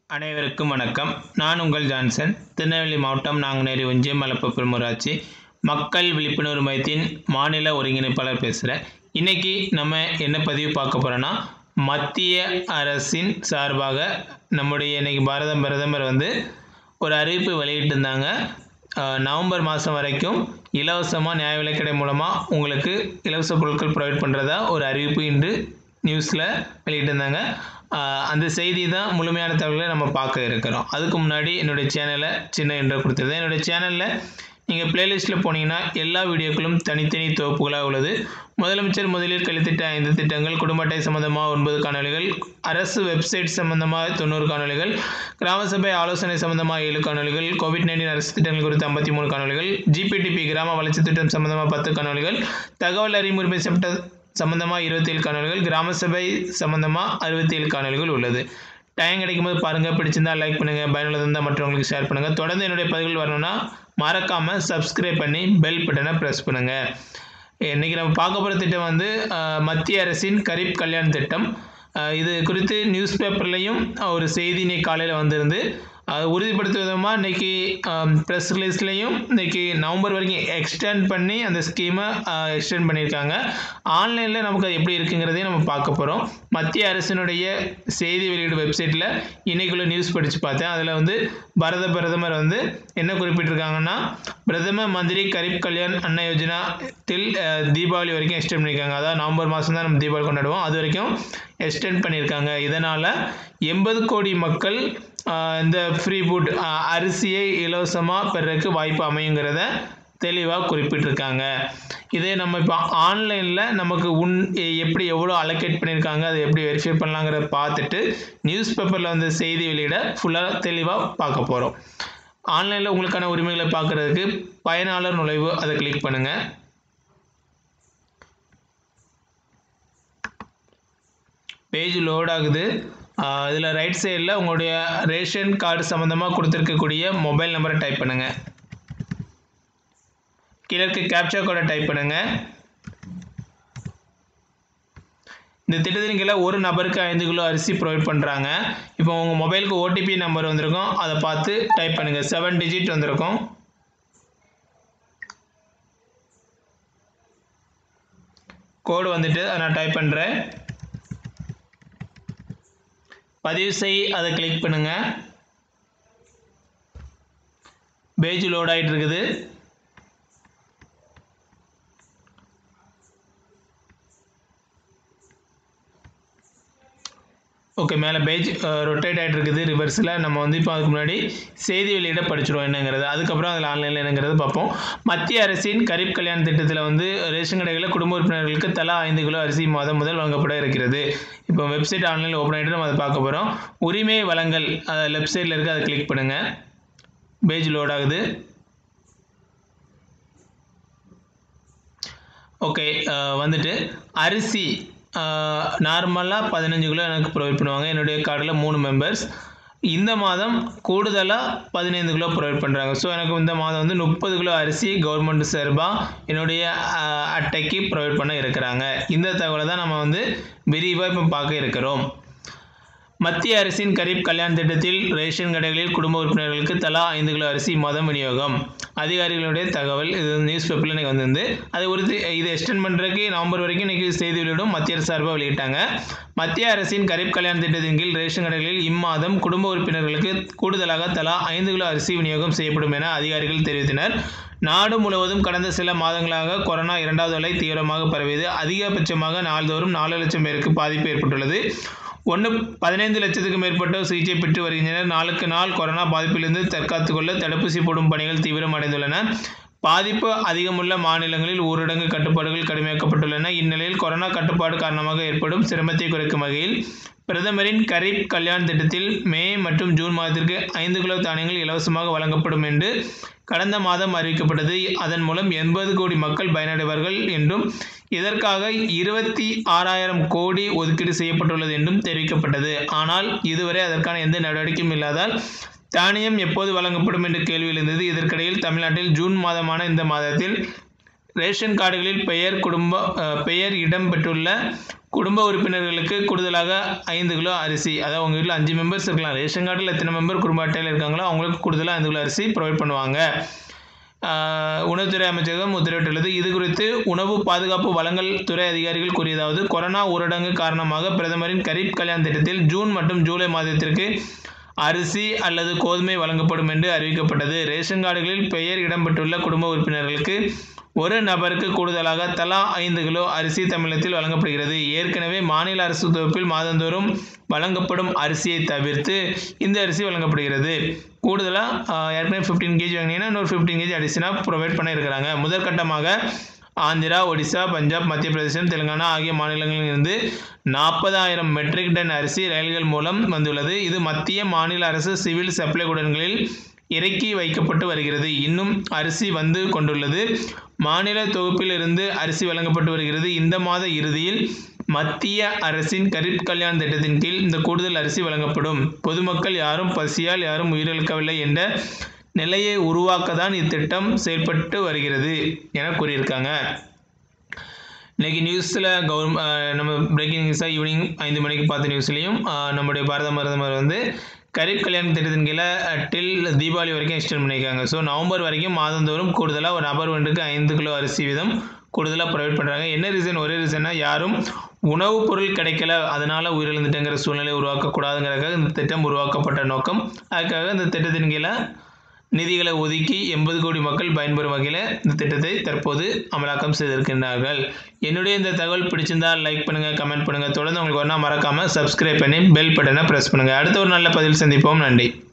அனைவருக்கும் வணக்கம். நான் உங்கள் ஜான்சன். திருநெல்வேலி மாவட்டம் நாங்குநேரி ஒன்றியம் மலப்பப்பூர் ஊராட்சி மக்கள் விழிப்புணர்வு மையத்தின் மாநில ஒருங்கிணைப்பாளர் பேசுகிறேன். இன்றைக்கி நம்ம என்ன பதிவு பார்க்க போகிறோன்னா, மத்திய அரசின் சார்பாக நம்முடைய இன்றைக்கி பிரதமர் ஒரு அறிவிப்பு வெளியிட்டிருந்தாங்க. நவம்பர் மாதம் வரைக்கும் இலவசமாக நியாய விலைக்கடை மூலமாக உங்களுக்கு இலவச பொருட்கள் ப்ரொவைட் பண்ணுறதா ஒரு அறிவிப்பு இன்று நியூஸில் வெளியிட்டிருந்தாங்க. அந்த செய்தி தான் முழுமையான தகவல்களை நம்ம பார்க்க இருக்கிறோம். அதுக்கு முன்னாடி என்னுடைய சேனலை சின்ன இன்ட்ரோ கொடுத்துருந்தேன். என்னுடைய சேனலில் நீங்கள் பிளேலிஸ்ட்டில் போனீங்கன்னா எல்லா வீடியோக்களும் தனித்தனி தொகுப்புகளாக உள்ளது. முதலமைச்சர் முதலில் கல்வித்திட்ட 5 திட்டங்கள், குடும்ப அட்டை சம்பந்தமாக 9 காணொலிகள், அரசு வெப்சைட் சம்பந்தமாக 90 காணொலிகள், கிராம சபை ஆலோசனை சம்பந்தமாக 7 காணொலிகள், கோவிட்-19 அரசு திட்டங்கள் குறித்து 53 காணொலிகள், ஜிபிடிபி கிராம வளர்ச்சி திட்டம் சம்பந்தமாக 10 காணொலிகள், தகவல் அறியும் உரிமை சட்ட சம்பந்தமாக 27 காணொலிகள், கிராம சபை சம்பந்தமாக 67 காணொலிகள் உள்ளது. டைம் கிடைக்கும் போது பாருங்கள். பிடிச்சிருந்தால் லைக் பண்ணுங்கள், பயனுள்ளதாக இருந்தால் மற்றவங்களுக்கு ஷேர் பண்ணுங்கள். தொடர்ந்து என்னுடைய பதிவுகள் வரணும்னா மறக்காமல் சப்ஸ்கிரைப் பண்ணி பெல் பட்டனை ப்ரெஸ் பண்ணுங்கள். இன்றைக்கி நம்ம பார்க்க போகிற திட்டம் மத்திய அரசின் கரீப் கல்யாண் திட்டம். இது குறித்து நியூஸ் பேப்பர்லேயும் ஒரு செய்தி இன்றைக்கி காலையில் வந்திருந்து உறுதிப்படுத்தும் விதமாக இன்றைக்கி ப்ரெஸ் ரிலீஸ்லேயும் இன்றைக்கி நவம்பர் வரைக்கும் எக்ஸ்டெண்ட் பண்ணி அந்த ஸ்கீமை எக்ஸ்டெண்ட் பண்ணியிருக்காங்க. ஆன்லைனில் நமக்கு அது எப்படி இருக்குங்கிறதையும் நம்ம பார்க்க போகிறோம். மத்திய அரசினுடைய செய்தி வெளியீடு வெப்சைட்டில் இன்றைக்குள்ள நியூஸ் படித்து பார்த்தேன். அதில் பிரதமர் என்ன குறிப்பிட்டிருக்காங்கன்னா, பிரதம மந்திரி கரீப் கல்யாண் அன்ன யோஜனா டில் தீபாவளி வரைக்கும் எக்ஸ்டெண்ட் பண்ணியிருக்காங்க. அதாவது நவம்பர் மாதம் தான் நம்ம தீபாவளி கொண்டாடுவோம், அது வரைக்கும் எக்ஸ்டெண்ட் பண்ணியிருக்காங்க. இதனால் 80 கோடி மக்கள் இந்த ஃப்ரீ ஃபுட் அரிசியை இலவசமாக பெறக்கு வாய்ப்பு அமையுங்கிறத தெளிவாக குறிப்பிட்டிருக்காங்க. இதே நம்ம இப்போ ஆன்லைனில் நமக்கு எப்படி எவ்வளோ அலோகேட் பண்ணியிருக்காங்க, அதை எப்படி வெரிஃபை பண்ணலாங்கிறத பார்த்துட்டு நியூஸ் பேப்பரில் செய்தி வெளியிட ஃபுல்லாக தெளிவாக பார்க்க போகிறோம். ஆன்லைனில் உங்களுக்கான உரிமைகளை பார்க்குறதுக்கு பயனாளர் நுழைவு அதை கிளிக் பண்ணுங்கள். பேஜ் லோட் ஆகுது. இதில் ரைட் சைடில் உங்களுடைய ரேஷன் கார்டு சம்மந்தமாக கொடுத்துருக்கக்கூடிய மொபைல் நம்பரை டைப் பண்ணுங்கள். கீழே இருக்க கேப்சா கோடை டைப் பண்ணுங்கள். இந்த திட்டத்தின் கீழே ஒரு நபருக்கு 5 கிலோ அரிசி ப்ரொவைட் பண்ணுறாங்க. இப்போ உங்கள் மொபைலுக்கு ஓடிபி நம்பர் வந்திருக்கும், அதை பார்த்து டைப் பண்ணுங்கள். 7 டிஜிட் வந்திருக்கும். கோடு வந்துட்டு அதை நான் டைப் பண்ணுறேன். பதிவு செய் அதை கிளிக் பண்ணுங்கள். பேஜ் லோட் ஆகிட்டு இருக்குது. ஓகே, மேலே பேஜ் ரொட்டேட் ஆகிட்டு இருக்குது ரிவர்ஸில். நம்ம இப்போ அதுக்கு முன்னாடி செய்தி வெளியிட படிச்சிடுவோம் என்னங்கிறது. அதுக்கப்புறம் அதில் ஆன்லைனில் என்னங்கிறது பார்ப்போம். மத்திய அரசின் கரீப் கல்யாண் திட்டத்தில் ரேஷன் கடைகளில் குடும்ப உறுப்பினர்களுக்கு தலா 5 கிலோ அரிசி மாதம் முதல் வழங்கப்பட இருக்கிறது. இப்போ வெப்சைட் ஆன்லைனில் ஓப்பன் ஆகிட்டு நம்ம அதை பார்க்க போகிறோம். உரிமை வழங்கல் லெஃப்ட் சைடில் இருக்குது, அதை கிளிக் பண்ணுங்கள். பேஜ் லோட் ஆகுது. ஓகே, வந்துட்டு அரிசி நார்மலாக 15 கிலோ எனக்கு ப்ரொவைட் பண்ணுவாங்க. என்னுடைய கார்டில் 3 மெம்பர்ஸ். இந்த மாதம் கூடுதலாக 15 கிலோ ப்ரொவைட் பண்ணுறாங்க. ஸோ எனக்கு இந்த மாதம் 30 கிலோ அரிசி கவர்மெண்ட் சார்பாக என்னுடைய அட்டைக்கு ப்ரொவைட் பண்ண இருக்கிறாங்க. இந்த தகவலை தான் நம்ம விரிவாக இப்போ பார்க்க இருக்கிறோம். மத்திய அரசின் கரீப் கல்யாண் திட்டத்தில் ரேஷன் கடைகளில் குடும்ப உறுப்பினர்களுக்கு தலா 5 கிலோ அரிசி மாதம் விநியோகம். அதிகாரிகளுடைய தகவல் இது நியூஸ் பேப்பரில் இன்றைக்கி வந்திருந்து. அதை இதை எக்ஸ்டெண்ட் பண்ணுறதுக்கு நவம்பர் வரைக்கும் இன்றைக்கி செய்தி வெளியிடும் மத்திய அரசு சார்பாக வெளியிட்டாங்க. மத்திய அரசின் கரீப் கல்யாண் திட்டத்தின் கீழ் ரேஷன் கடைகளில் இம்மாதம் குடும்ப உறுப்பினர்களுக்கு கூடுதலாக தலா 5 கிலோ அரிசி விநியோகம் செய்யப்படும் என அதிகாரிகள் தெரிவித்தனர். நாடு முழுவதும் கடந்த சில மாதங்களாக கொரோனா 2வது அலை தீவிரமாக பரவியது. அதிகபட்சமாக நாள்தோறும் 4 லட்சம் பேருக்கு பாதிப்பு ஏற்பட்டுள்ளது. 15 லட்சத்துக்கும் மேற்பட்டோர் சிகிச்சை பெற்று வருகின்றனர். நாளுக்கு நாள் கொரோனா பாதிப்பிலிருந்து தற்காத்துக் கொள்ள தடுப்பூசி போடும் பணிகள் தீவிரமடைந்துள்ளன. பாதிப்பு அதிகமுள்ள மாநிலங்களில் ஊரடங்கு கட்டுப்பாடுகள் கடுமையாக்கப்பட்டுள்ளன. இந்நிலையில் கொரோனா கட்டுப்பாடு காரணமாக ஏற்படும் சிரமத்தை குறைக்கும் வகையில் பிரதமரின் கரீப் கல்யாண் திட்டத்தில் மே மற்றும் ஜூன் மாதத்திற்கு 5 கிலோ தானியங்கள் இலவசமாக வழங்கப்படும் என்று கடந்த மாதம் அறிவிக்கப்பட்டது. அதன் மூலம் 80 கோடி மக்கள் பயனடைவார்கள் என்றும் இதற்காக 26,000 கோடி ஒதுக்கீடு செய்யப்பட்டுள்ளது என்றும் தெரிவிக்கப்பட்டது. ஆனால் இதுவரை அதற்கான எந்த நடவடிக்கையும் இல்லாதால் தானியம் எப்போது வழங்கப்படும் என்ற கேள்வி எழுந்தது. இதற்கிடையில் தமிழ்நாட்டில் ஜூன் மாதமான இந்த மாதத்தில் ரேஷன் கார்டுகளில் பெயர் இடம்பெற்றுள்ள குடும்ப உறுப்பினர்களுக்கு கூடுதலாக 5 கிலோ அரிசி, அதாவது உங்கள் வீட்டில் 5 மெம்பர்ஸ் இருக்கலாம், ரேஷன் கார்டில் எத்தனை மெம்பர் குடும்ப அட்டையில் இருக்காங்களோ அவங்களுக்கு கூடுதலாக 5 கிலோ அரிசி ப்ரொவைட் பண்ணுவாங்க. உணவுத்துறை அமைச்சகம் உத்தரவிட்டுள்ளது. இது குறித்து உணவு பாதுகாப்பு வழங்கல் துறை அதிகாரிகள் கூறியதாவது, கொரோனா ஊரடங்கு காரணமாக பிரதமரின் கரீப் கல்யாண் திட்டத்தில் ஜூன் மற்றும் ஜூலை மாதத்திற்கு அரிசி அல்லது கோதுமை வழங்கப்படும் என்று அறிவிக்கப்பட்டது. ரேஷன் கார்டுகளில் பெயர் இடம்பெற்றுள்ள குடும்ப உறுப்பினர்களுக்கு ஒரு நபருக்கு கூடுதலாக தலா 5 கிலோ அரிசி தமிழகத்தில் வழங்கப்படுகிறது. ஏற்கனவே மாநில அரசு தொகுப்பில் மாதந்தோறும் வழங்கப்படும் அரிசியை தவிர்த்து இந்த அரிசி வழங்கப்படுகிறது. கூடுதலாக ஏற்கனவே 15 kg வாங்கினீங்கன்னா இன்னொரு 15 kg அரிசினா ப்ரொவைட் பண்ண இருக்கிறாங்க. முதற்கட்டமாக ஆந்திரா, ஒடிசா, பஞ்சாப், மத்திய பிரதேசம், தெலுங்கானா ஆகிய மாநிலங்களில் இருந்து 40,000 மெட்ரிக் டன் அரிசி ரயில்கள் மூலம் வந்துள்ளது. இது மத்திய மாநில அரசு சிவில் சப்ளை குடோன்களில் இறக்கி வைக்கப்பட்டு வருகிறது. இன்னும் அரிசி வந்து கொண்டுள்ளது. மாநில தொகுப்பில் இருந்து அரிசி வழங்கப்பட்டு வருகிறது. இந்த மாத இறுதியில் மத்திய அரசின் கரீப் கல்யாண் திட்டத்தின் கீழ் இந்த கூடுதல் அரிசி வழங்கப்படும். பொதுமக்கள் யாரும் பசியால் யாரும் உயிரிழக்கவில்லை என்ற நிலையை உருவாக்கத்தான் இத்திட்டம் செயல்பட்டு வருகிறது என கூறியிருக்காங்க. இன்றைக்கி நியூஸில் நம்ம பிரேக்கிங் நியூஸாக ஈவினிங் 5 மணிக்கு பார்த்த நியூஸ்லேயும் நம்முடைய பாரத பிரதமர் வந்து கரீப் கல்யாண் திட்டத்தின் கீழே டில் தீபாவளி வரைக்கும் எக்ஸ்டெண்ட் பண்ணியிருக்காங்க. ஸோ நவம்பர் வரைக்கும் மாதந்தோறும் கூடுதலாக ஒரு நபர் ஒன்றுக்கு 5 கிலோ அரிசி வீதம் கூடுதலாக ப்ரொவைட் பண்ணுறாங்க. என்ன ரீசன்? ஒரே ரீசன்னா யாரும் உணவுப் பொருள் கிடைக்கல அதனால் உயிரிழந்துட்டேங்கிற சூழ்நிலை உருவாக்கக்கூடாதுங்கிறதுக்காக இந்த திட்டம் உருவாக்கப்பட்ட நோக்கம். அதுக்காக இந்த திட்டத்தின் கீழே நிதிகளை ஒதுக்கி 80 கோடி மக்கள் பயன்பெறும் வகையில் இந்த திட்டத்தை தற்போது அமலாக்கம் செய்திருக்கின்றார்கள். என்னுடைய இந்த தகவல் பிடிச்சிருந்தால் லைக் பண்ணுங்கள், கமெண்ட் பண்ணுங்கள். தொடர்ந்து உங்களுக்கு ஒன்றா மறக்காமல் சப்ஸ்கிரைப் பண்ணி பெல் பட்டனை ப்ரெஸ் பண்ணுங்கள். அடுத்த ஒரு நல்ல பதிவில் சந்திப்போம். நன்றி.